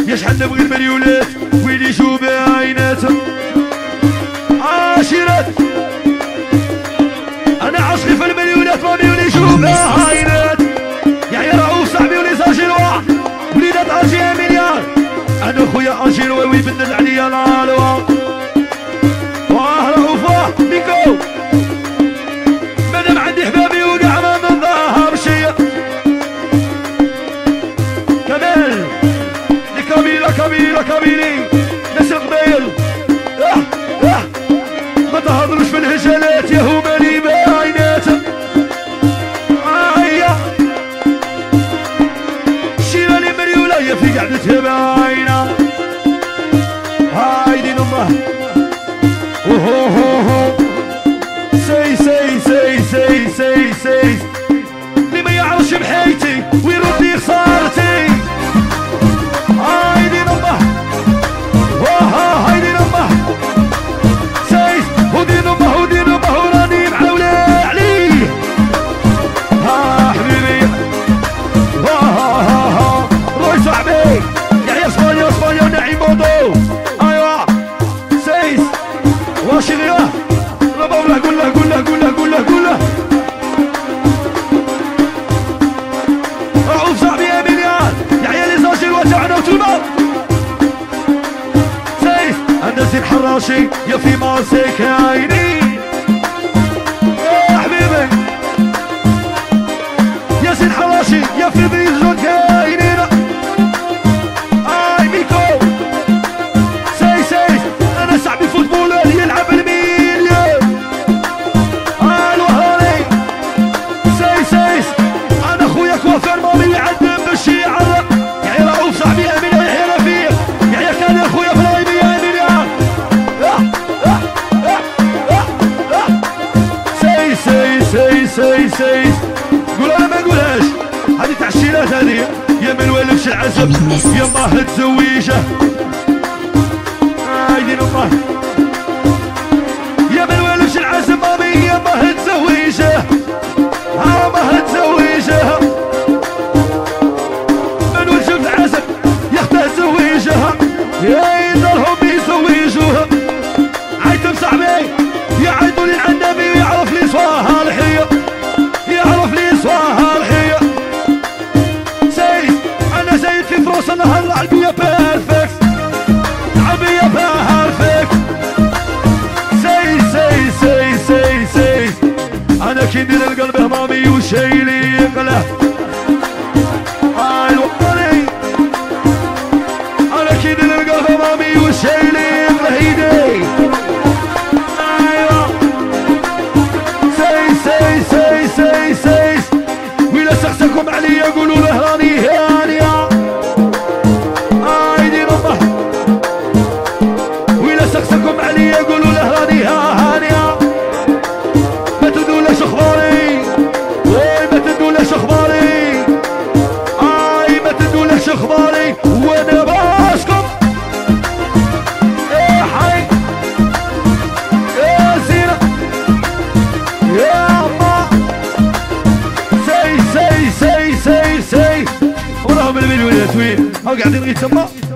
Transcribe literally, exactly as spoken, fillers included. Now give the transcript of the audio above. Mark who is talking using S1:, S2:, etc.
S1: يا شحال نبغي المليونات وين يشوف عيناتها عاشرات انا عاشقي في المليونات مامي وين يشوف عينات يا يا رؤوف صاحبي ولي ساجيروا وليدات ارجي مليار انا خويا اجيروا ويبدل عليا العالوه واه رؤوف واه بيكو مادام عندي حبابي وكاع ما نظهر شي كمال كبيرة كبيرة كبيرين ناس قبيل اه اه ما تهضروش في الهجلات يا هما لي باينات هيا الشيرة لي مريولة يا في قعدتها باينة هايدي نمه اوهو هو هو سي سي سي سي سي سي اللي ما يعرفش بحياتي ويردي خسارتي هايدي نمه وها هايدي نمه سيس ودي نمه ودي نمه وراني معولي عليه ها حبيبي ها ها ها ها روي صاحبي يا اسبانيا اسبانيا نعيم بودو ايوا سيس واشي غيره ربا ولا قول له قول له قول له قول له قول له رؤوف صاحبي يا مليار يا عيالي زاجل وتعنا وتلمر سيس انا زين حراشي يا في ماسك عيني يا حبيبي يا زين حراشي يا في بيزون كاينينا اي ميكو سيس سيس انا صاحبي فوتبولر يلعب الميليون الوهاني سيس سيس انا خويا كوافير مامي يعذب باش يعرق يا رؤوف صاحبي امين يحيى رفيق يحيى كان يا خويا في الغيبي يا امين يا سيس سيس سيس سيس سيس قول انا ما نقولهاش هذه تاع الشيلات هذه يا ما نولفش العزب يا ما تزويجه هايدي نمه يا ما نولفش العزب مامي يا ما تزويجه ها ما تزويجه من وجه العزب يختار تزويجها يا يدرهم يزوجوها عيتم صاحبي يعيطوا لي على النبي ويعرف لي صواها الحيه يعرف لي صواها الحيه سيس انا زايد في فروس انا هالعبيه بيرفكت عبيه بيرفكت سيس سيس سيس سيس سيس انا كي ندير القلب همامي وشايلي يقله هاي الوطني انا كي ندير القلب همامي وشايلي يقله ايدي ايوه سيس سيس سيس سيس سيس ويلا سقسكم عليا قولوا له راني هانيه ايدي نمه ويلا سقسكم عليا قولوا له راني هانيه ما تدولش اخباري وي ما تدولش اخباري اي ما تدولش اخباري وانا باسكم يا حي يا زينه يا اما سي سي سي سي سي وراهم المليونات وين هاو قاعدين غير تما